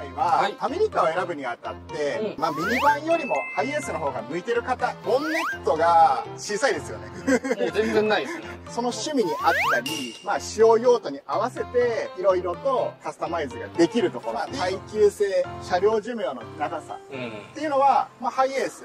回は、ファミリーカーを選ぶにあたって、ミニバンよりもハイエースの方が向いてる方、ボンネットが小さいですよね。 もう全然ないですね。 その趣味にあったり、使用用途に合わせて、いろいろとカスタマイズができるところ、耐久性、車両寿命の長さ、っていうのは、ハイエース。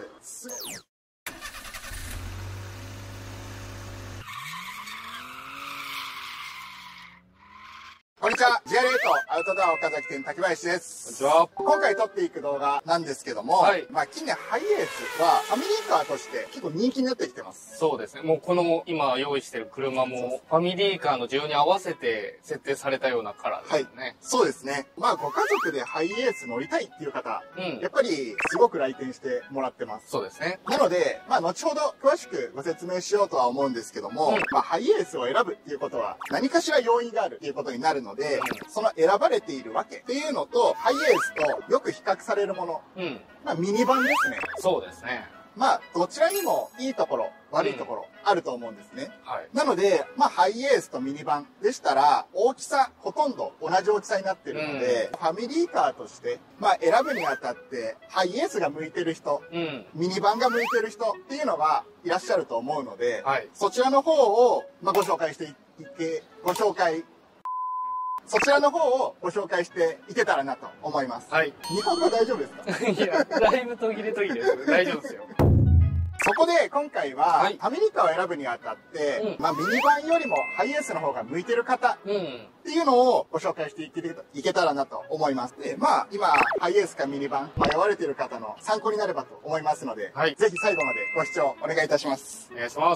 こんにちは。JR8アウトドア岡崎店竹林です。 こんにちは。 今回撮っていく動画なんですけども、近年ハイエースはファミリーカーとして結構人気になってきてます。 そうですね。もうこの今用意してる車もファミリーカーの需要に合わせて設定されたようなカラーですね。 そうですね。ご家族でハイエース乗りたいっていう方、やっぱりすごく来店してもらってます。 そうですね。 なので、後ほど詳しくご説明しようとは思うんですけども、ハイエースを選ぶっていうことは何かしら要因があるっていうことになるので、その選ばれているわけっていうのと、ハイエースとよく比較されるもの、ミニバンですね。 そうですね。 どちらにもいいところ、悪いところ、あると思うんですね。なので、ハイエースとミニバンでしたら、大きさ、ほとんど同じ大きさになってるので、ファミリーカーとして、選ぶにあたって、ハイエースが向いてる人、ミニバンが向いてる人っていうのがいらっしゃると思うので、そちらの方を、そちらの方をご紹介していけたらなと思います。日本語大丈夫ですか？ いや、だいぶ途切れ途切れです。大丈夫ですよ。 そこで今回は、ファミリーカーを選ぶにあたって、ミニバンよりもハイエースの方が向いてる方、っていうのをご紹介していけたらなと思います。で、今、ハイエースかミニバン、迷われてる方の参考になればと思いますので、ぜひ最後までご視聴お願いいたします。 お願いします。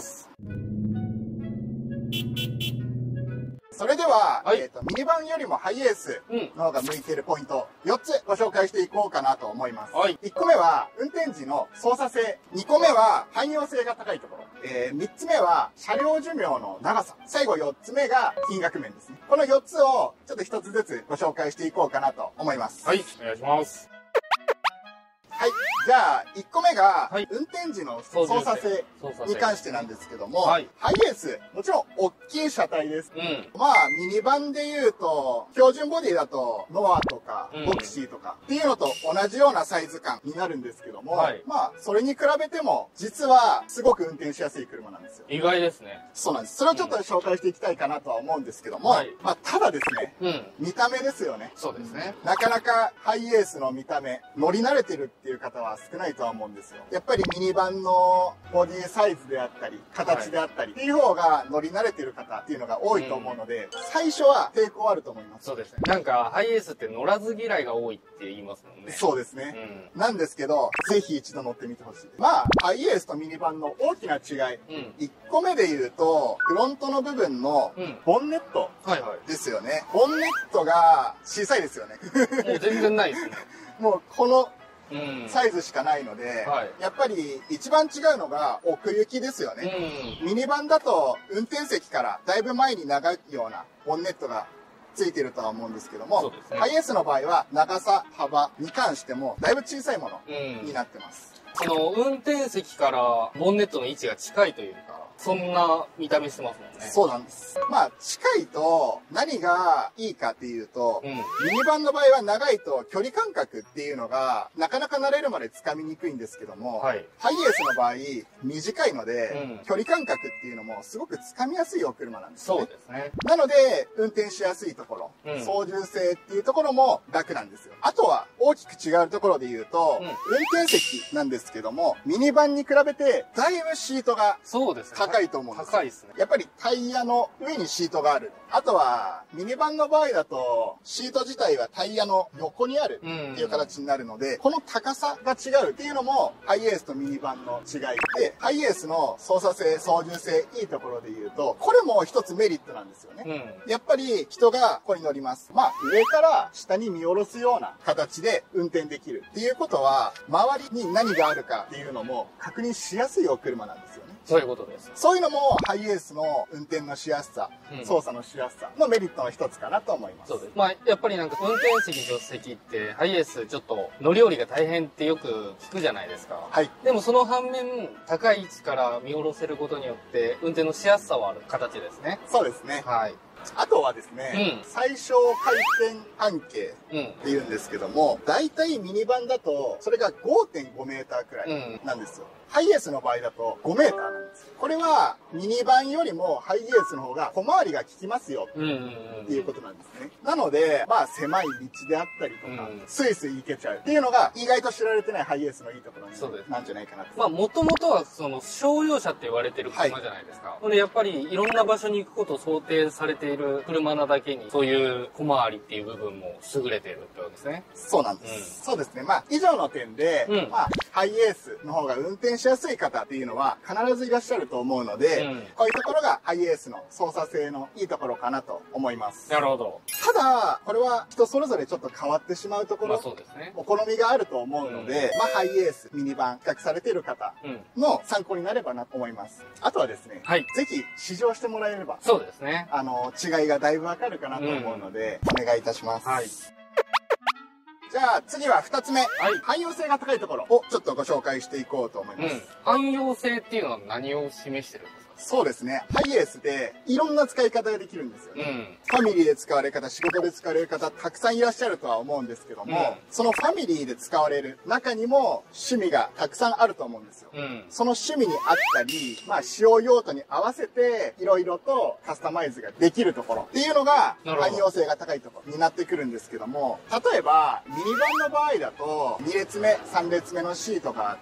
それでは、ミニバンよりもハイエースの方が向いているポイント、4つご紹介していこうかなと思います。1個目は、運転時の操作性。2個目は、汎用性が高いところ。3つ目は、車両寿命の長さ。最後4つ目が、金額面ですね。この4つを、ちょっと1つずつご紹介していこうかなと思います。 お願いします。 じゃあ、1個目が、運転時の操作性に関してなんですけども、ハイエース、もちろん大きい車体です。ミニバンで言うと、標準ボディだと、ノアとか、ボクシーとか、っていうのと同じようなサイズ感になるんですけども、それに比べても、実は、すごく運転しやすい車なんですよ。 意外ですね。 そうなんです。それをちょっと紹介していきたいかなとは思うんですけども、ただですね、見た目ですよね。 そうですね。 なかなかハイエースの見た目、乗り慣れてるっていう方は少ないとは思うんですよ。やっぱりミニバンのボディサイズであったり、形であったり、っていう方が乗り慣れてる方っていうのが多いと思うので、最初は抵抗あると思います。 そうですね。なんか、ハイエースって乗らず嫌いが多いって言いますもんね。 そうですね。なんですけど、ぜひ一度乗ってみてほしい。ハイエースとミニバンの大きな違い。1個目で言うと、フロントの部分のボンネットですよね。ボンネットが小さいですよね。 もう全然ないですね。 もうこのサイズしかないので、やっぱり一番違うのが奥行きですよね。ミニバンだと運転席からだいぶ前に長いようなボンネットがついてるとは思うんですけども、ハイエースの場合は長さ、幅に関してもだいぶ小さいものになってます。 その運転席からボンネットの位置が近いというか、そんな見た目してますもんね。 そうなんです。近いと何がいいかっていうと、ミニバンの場合は長いと距離感覚っていうのがなかなか慣れるまでつかみにくいんですけども、ハイエースの場合短いので、距離感覚っていうのもすごくつかみやすいお車なんですね。 そうですね。 なので、運転しやすいところ、操縦性っていうところも楽なんですよ。あとは大きく違うところで言うと、運転席なんですけども、ミニバンに比べてだいぶシートが高いと思うんです。 高いですね。 やっぱりタイヤの上にシートがある。あとは、ミニバンの場合だと、シート自体はタイヤの横にあるっていう形になるので、この高さが違うっていうのも、ハイエースとミニバンの違いで、ハイエースの操作性、操縦性、いいところで言うと、これも一つメリットなんですよね。やっぱり人がここに乗ります。上から下に見下ろすような形で運転できるっていうことは、周りに何があるかっていうのも確認しやすいお車なんですよね。 そういうことです。 そういうのもハイエースの運転のしやすさ、操作のしやすさのメリットの一つかなと思います。 そうです。やっぱりなんか運転席、助手席ってハイエースちょっと乗り降りが大変ってよく聞くじゃないですか。でもその反面、高い位置から見下ろせることによって運転のしやすさはある形ですね。 そうですね。 あとはですね、最小回転半径っていうんですけども、だいたいミニバンだと、それが 5.5 メーターくらいなんですよ。ハイエースの場合だと5メーターなんです。これはミニバンよりもハイエースの方が小回りが効きますよっていうことなんですね。なので、まあ狭い道であったりとか、スイスイ行けちゃうっていうのが意外と知られてないハイエースのいいところなんじゃないかなと。 まあもともとはその商用車って言われてる車じゃないですか。でやっぱりいろんな場所に行くことを想定されている車なだけに、そういう小回りっていう部分も優れているってわけですね。 そうなんです。そうですね。まあ以上の点で、まあハイエースの方が運転しやすい方っていうのは必ずいらっしゃると思うので、こういうところがハイエースの操作性のいいところかなと思います。 なるほど。 ただ、これは人それぞれちょっと変わってしまうところ、 そうですね、 お好みがあると思うので、まあハイエース、ミニバン、比較されている方の参考になればなと思います。あとはですね、ぜひ試乗してもらえれば、 そうですね。 違いがだいぶわかるかなと思うので、お願いいたします。じゃあ次は2つ目、汎用性が高いところをちょっとご紹介していこうと思います。 汎用性っていうのは何を示してるんですか？ そうですね。ハイエースでいろんな使い方ができるんですよね。ファミリーで使われる方、仕事で使われる方、たくさんいらっしゃるとは思うんですけども、そのファミリーで使われる中にも趣味がたくさんあると思うんですよ。その趣味にあったり、まあ使用用途に合わせていろいろとカスタマイズができるところっていうのが汎用性が高いところになってくるんですけども、例えばミニバンの場合だと2列目、3列目のシートがあって、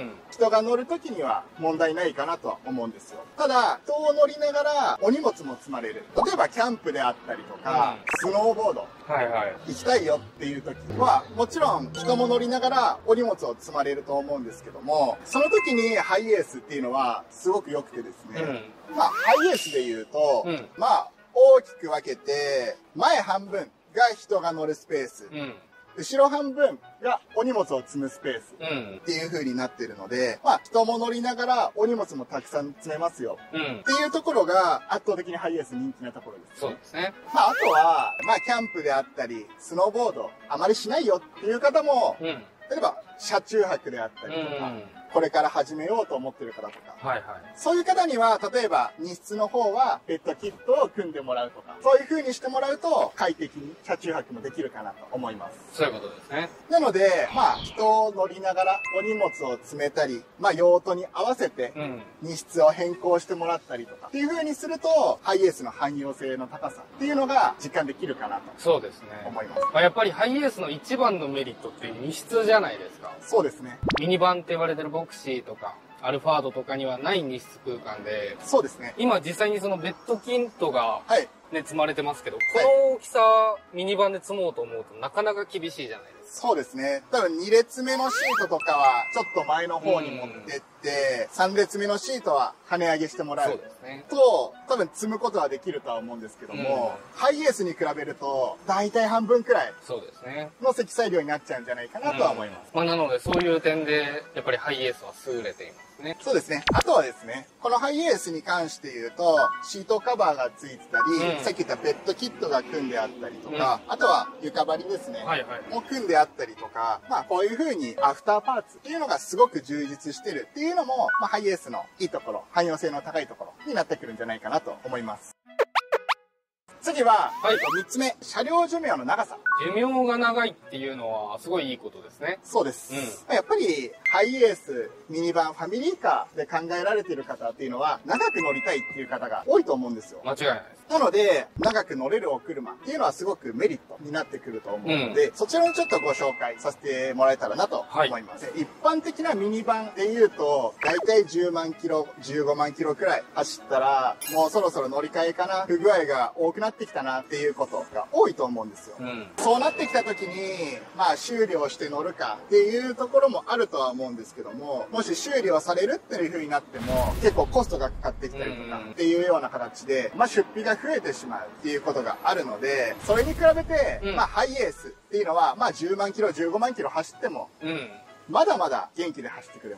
人が乗るときには問題ないかなとは思うんですよ。ただ、人を乗りながらお荷物も積まれる。例えばキャンプであったりとか、スノーボード、行きたいよっていう時は、もちろん人も乗りながらお荷物を積まれると思うんですけども、その時にハイエースっていうのはすごく良くてですね、まあハイエースで言うと、まあ大きく分けて、前半分が人が乗るスペース。後ろ半分がお荷物を積むスペースっていう風になっているので、まあ人も乗りながらお荷物もたくさん積めますよっていうところが圧倒的にハイエース人気なところです。 そうですね。 まああとは、まあキャンプであったり、スノーボードあまりしないよっていう方も、例えば車中泊であったりとか、これから始めようと思ってる方とか、そういう方には、例えば荷室の方はベッドキットを組んでもらうとか、そういう風にしてもらうと快適に車中泊もできるかなと思います。 そういうことですね。 なので、まあ人を乗りながらお荷物を詰めたり、まあ用途に合わせて荷室を変更してもらったりとかっていう風にすると、ハイエースの汎用性の高さっていうのが実感できるかなとそうですね。 思います。 やっぱりハイエースの一番のメリットって荷室じゃないですか。 そうですね。 ミニバンって言われてるボクシーとか、アルファードとかにはない荷室空間で、 そうですね。 今実際にそのベッドキットがね、積まれてますけど、この大きさ、ミニバンで積もうと思うとなかなか厳しいじゃないですか。 そうですね。多分2列目のシートとかはちょっと前の方に持ってって、3列目のシートは跳ね上げしてもらうと、多分積むことはできるとは思うんですけども、ハイエースに比べると大体半分くらいの積載量になっちゃうんじゃないかなとは思います。 まあなのでそういう点でやっぱりハイエースは優れています。 そうですね。あとはですね、このハイエースに関して言うと、シートカバーがついてたり、さっき言ったベッドキットが組んであったりとか、あとは床張りですね、も組んであったりとか、まあこういう風にアフターパーツっていうのがすごく充実してるっていうのも、まあハイエースのいいところ、汎用性の高いところになってくるんじゃないかなと思います。次は、3つ目、車両寿命の長さ。 寿命が長いっていうのはすごいいいことですね。 そうです。やっぱり、ハイエース、ミニバン、ファミリーカーで考えられている方っていうのは、長く乗りたいっていう方が多いと思うんですよ。 間違いないです。 なので、長く乗れるお車っていうのはすごくメリットになってくると思うので、そちらをちょっとご紹介させてもらえたらなと思います。一般的なミニバンで言うと、だいたい10万キロ、15万キロくらい走ったら、もうそろそろ乗り換えかな、不具合が多くなってきたなっていうことが多いと思うんですよ。そうなってきた時に、まあ修理をして乗るかっていうところもあるとは思うんですけども、もし修理をされるっていう風になっても、結構コストがかかってきたりとかっていうような形で、まあ出費が増えてしまうっていうことがあるので、それに比べて、まあハイエースっていうのは、まあ10万キロ、15万キロ走っても、まだまだ元気で走ってくれます。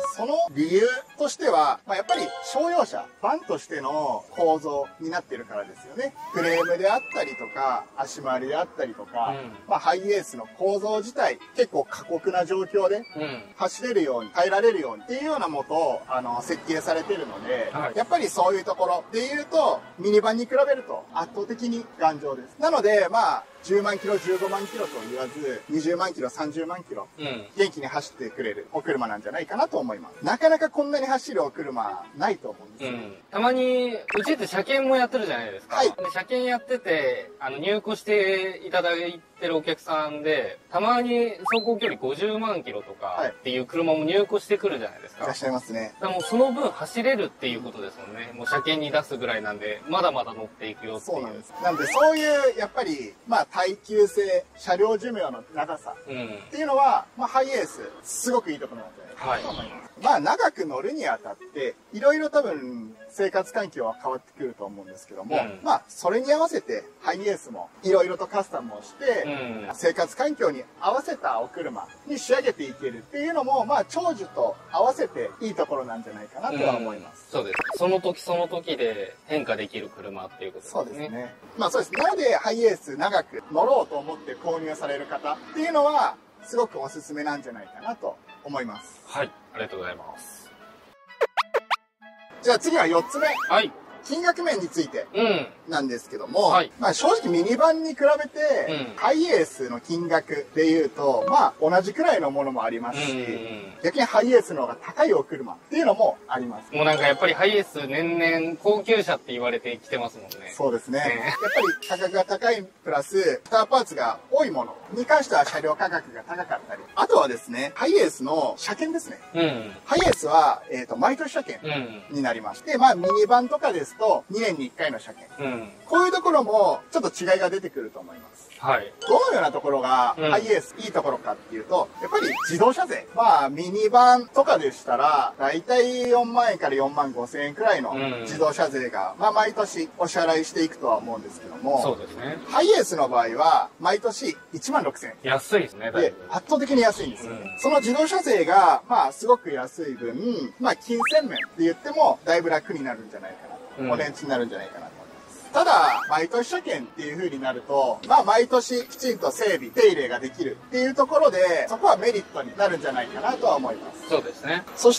その理由としては、やっぱり商用車、バンとしての構造になってるからですよね。フレームであったりとか、足回りであったりとか、ハイエースの構造自体、結構過酷な状況で、走れるように、耐えられるようにっていうようなもとを、設計されてるので、やっぱりそういうところで言うと、ミニバンに比べると圧倒的に頑丈です。なので、10万キロ、15万キロと言わず、20万キロ、30万キロ、元気に走ってくれるお車なんじゃないかなと思います。なかなかこんなに走るお車ないと思うんですよ。 たまに、うちって車検もやってるじゃないですか。で車検やってて、入庫していただいてるお客さんで、たまに走行距離50万キロとかっていう車も入庫してくるじゃないですか。 いらっしゃいますね。 だからもうその分走れるっていうことですもんね。もう車検に出すぐらいなんで、まだまだ乗っていくよっていう。 そうなんです。なんでそういう、やっぱり、耐久性、車両寿命の長さっていうのは、ハイエース、すごくいいところなんじゃないかなと思います。長く乗るにあたって、いろいろ多分、生活環境は変わってくると思うんですけども、それに合わせて、ハイエースもいろいろとカスタムをして、生活環境に合わせたお車に仕上げていけるっていうのも、長寿と合わせていいところなんじゃないかなとは思います。 そうです。その時その時で変化できる車っていうことですね。 そうですね。そうです。なので、ハイエース長く乗ろうと思って購入される方っていうのは、すごくおすすめなんじゃないかなと思います。 はい。ありがとうございます。 じゃあ次は4つ目。 はい。 金額面についてなんですけども、正直ミニバンに比べて、ハイエースの金額で言うと、同じくらいのものもありますし、逆にハイエースの方が高いお車っていうのもあります。 もうなんかやっぱりハイエース年々高級車って言われてきてますもんね。 そうですね。やっぱり価格が高いプラス、スターパーツが多いものに関しては車両価格が高かったり、あとはですね、ハイエースの車検ですね。ハイエースは、毎年車検になりまして、ミニバンとかですと2年に1回の車検。こういうところもちょっと違いが出てくると思います。どのようなところがハイエースいいところかっていうと、やっぱり自動車税。ミニバンとかでしたら、だいたい4万円から4万5千円くらいの自動車税が、毎年お支払いしていくとは思うんですけども、 そうですね。 ハイエースの場合は、毎年1万6千円。 安いですね、 で、圧倒的に安いんですよね。その自動車税が、すごく安い分、金銭面で言っても、だいぶ楽になるんじゃないかな。お値打ちになるんじゃないかなと思います。ただ、毎年車検っていう風になると、毎年きちんと整備、手入れができるっていうところで、そこはメリットになるんじゃないかなとは思います。 そうですね。 そして、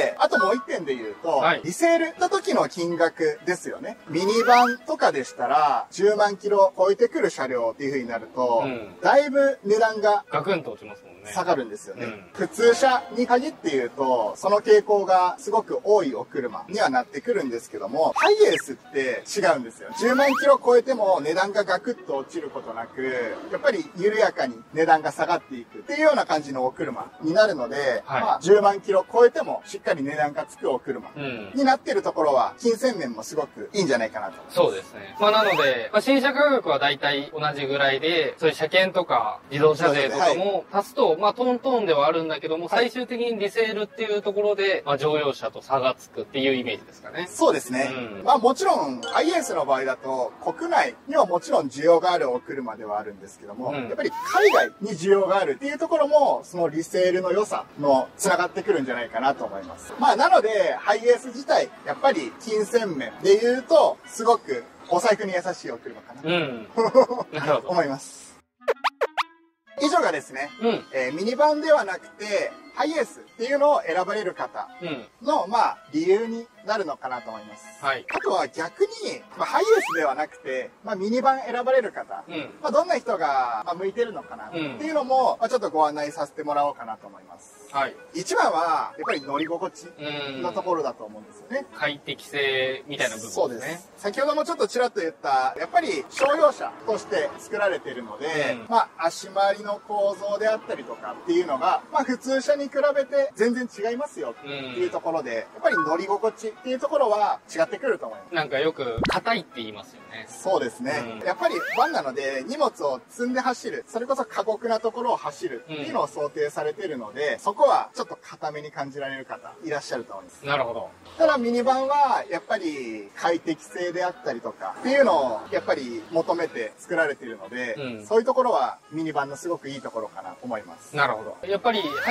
あともう一点で言うと、リセールした時の金額ですよね。ミニバンとかでしたら、10万キロ超えてくる車両っていう風になると、だいぶ値段がガクンと落ちますもんね。 下がるんですよね。普通車に限って言うと、その傾向がすごく多いお車にはなってくるんですけども、ハイエースって違うんですよ。10万キロ超えても値段がガクッと落ちることなく、やっぱり緩やかに値段が下がっていくっていうような感じのお車になるので、10万キロ超えてもしっかり値段がつくお車になってるところは、金銭面もすごくいいんじゃないかなと。 そうですね。なので、新車価格はだいたい同じぐらいで、そういう車検とか自動車税とかも足すと、トントンではあるんだけども、最終的にリセールっていうところで、乗用車と差がつくっていうイメージですかね。 そうですね。もちろん、ハイエースの場合だと、国内にはもちろん需要があるお車ではあるんですけども、やっぱり海外に需要があるっていうところも、そのリセールの良さの繋がってくるんじゃないかなと思います。なので、ハイエース自体、やっぱり金銭面で言うと、すごくお財布に優しいお車かなと思います。以上がですね、ミニバンではなくて、ハイエースっていうのを選ばれる方の、理由になるのかなと思います。あとは逆に、ハイエースではなくて、ミニバン選ばれる方、どんな人が、向いてるのかなっていうのも、ちょっとご案内させてもらおうかなと思います。一番は、やっぱり乗り心地のところだと思うんですよね。 快適性みたいな部分ですね。 そうです。先ほどもちょっとちらっと言った、やっぱり商用車として作られているので、足回りの構造であったりとかっていうのが、普通車に比べて全然違いますよっていうところで、やっぱり乗り心地っていうところは違ってくると思います。 なんかよく硬いって言いますよね。 そうですね。やっぱりバンなので荷物を積んで走る、それこそ過酷なところを走るっていうのを想定されているので、そこはちょっと硬めに感じられる方いらっしゃると思います。 なるほど。 ただミニバンはやっぱり快適性であったりとかっていうのをやっぱり求めて作られているので、そういうところはミニバンのすごくいいところかなと思います。 なるほど。やっぱりハイエースも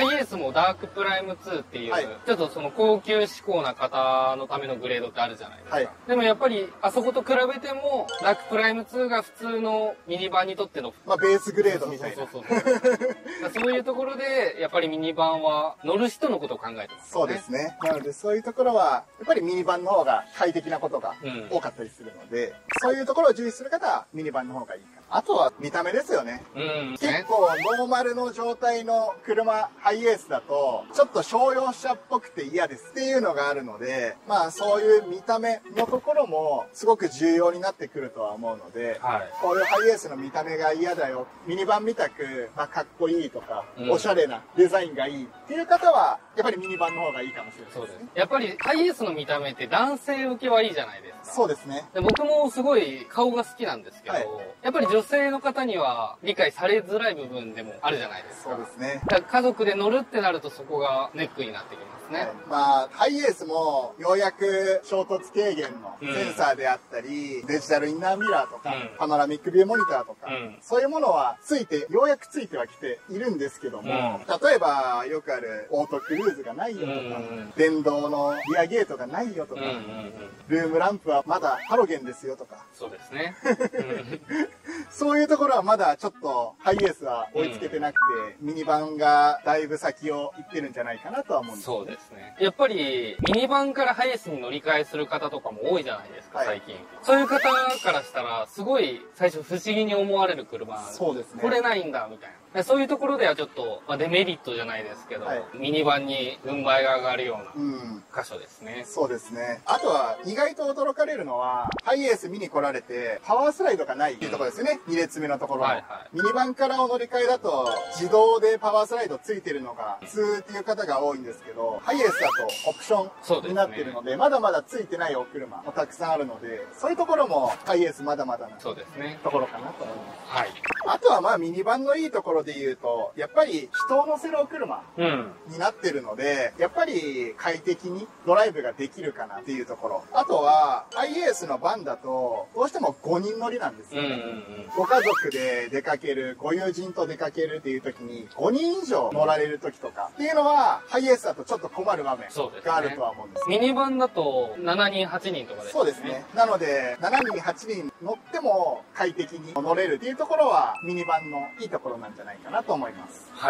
もダークプライム2っていう、 はい、 ちょっとその高級志向な方のためのグレードってあるじゃないですか。はい、でもやっぱり、あそこと比べても、ダークプライム2が普通のミニバンにとっての、 まあベースグレードみたいな。 そういうところで、やっぱりミニバンは乗る人のことを考えてます、ね。 そうですね。なのでそういうところは、やっぱりミニバンの方が快適なことが多かったりするので、そういうところを重視する方はミニバンの方がいいかな。あとは見た目ですよね。結構ノーマルの状態の車、ハイエースだと、ちょっと商用車っぽくて嫌ですっていうのがあるので、まあそういう見た目のところもすごく重要になってくるとは思うので、はい、こういうハイエースの見た目が嫌だよ、ミニバンみたく、まあ、かっこいいとか、おしゃれなデザインがいいっていう方は、やっぱりミニバンの方がいいかもしれないですね。そうですね。 やっぱりハイエースの見た目って男性受けはいいじゃないですか。 そうですね。 で僕もすごい顔が好きなんですけど、はい、やっぱり女性の方には理解されづらい部分でもあるじゃないですか。 そうですね。 だから家族で乗るってなるとそこがネックになってきますね。はい、 まあ、ハイエースもようやく衝突軽減のセンサーであったり、デジタルインナーミラーとか、パノラミックビューモニターとか、そういうものはようやくついてはきているんですけども、例えばよくあるオートクルーズがないよとか、電動のリアゲートがないよとか、ルームランプはまだハロゲンですよとか。 そうですね。 そういうところはまだちょっとハイエースは追いつけてなくて、ミニバンがだいぶ先を行ってるんじゃないかなとは思うんです、ね。 そうですね。やっぱりミニバンからハイエースに乗り換えする方とかも多いじゃないですか、最近。はい、そういう方からしたら、すごい最初不思議に思われる車。 そうですね。 これないんだ、みたいな。そういうところではちょっと、まあ、デメリットじゃないですけど、はい、ミニバンに軍配が上がるような箇所ですね。 そうですね。あとは意外と驚かれるのは、ハイエース見に来られて、パワースライドがないっていうところですよね。2列目のところの。はいはい、ミニバンからお乗り換えだと、自動でパワースライドついてるのが普通っていう方が多いんですけど、ハイエースだとオプションになってるので、まだまだついてないお車もたくさんあるので、そういうところもハイエースまだまだなところかなと思います。はい。あとはまあミニバンのいいところで言うと、やっぱり人を乗せるお車になってるので、やっぱり快適にドライブができるかなっていうところ。あとは、ハイエースのバンだと、どうしても5人乗りなんですよね。ご家族で出かける、ご友人と出かけるっていう時に、5人以上乗られる時とかっていうのは、ハイエースだとちょっと困る場面があるとは思うんです。 ミニバンだと7人、8人とかですね。 そうですね。なので、7人、8人乗っても快適に乗れるっていうところは、ミニバンのいいところなんじゃないかなと思います。 はい。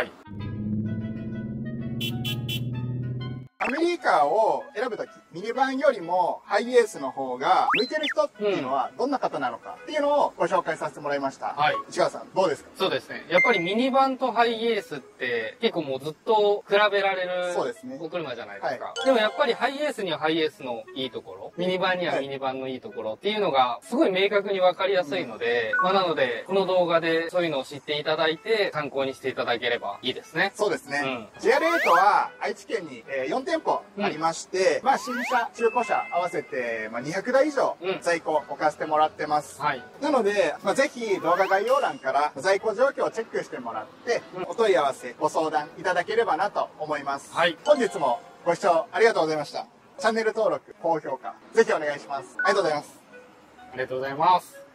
ファミリーカーを選ぶとき、ミニバンよりもハイエースの方が向いてる人っていうのはどんな方なのかっていうのをご紹介させてもらいました。はい。内川さん、どうですか？ そうですね。やっぱりミニバンとハイエースって結構もうずっと比べられるお車じゃないですか。はい、でもやっぱりハイエースにはハイエースのいいところ、ミニバンにはミニバンのいいところっていうのがすごい明確にわかりやすいので、まあなので、この動画でそういうのを知っていただいて参考にしていただければいいですね。 そうですね。JR8 は愛知県に4店舗ありまして、まあ新車、中古車合わせて200台以上在庫置かせてもらってます。はい。なので、ぜひ動画概要欄から在庫状況をチェックしてもらって、お問い合わせ、ご相談いただければなと思います。はい。本日もご視聴ありがとうございました。チャンネル登録、高評価、ぜひお願いします。ありがとうございます。 ありがとうございます。